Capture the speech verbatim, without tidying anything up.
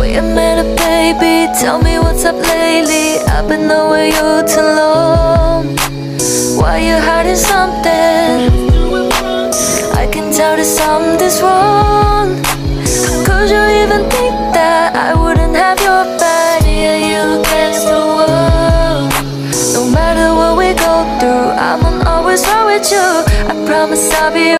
you met a baby, tell me what's up lately. I've been knowing you too long. Why you hiding something? I can tell that something's wrong. How could you even think that I wouldn't have your back? Yeah, you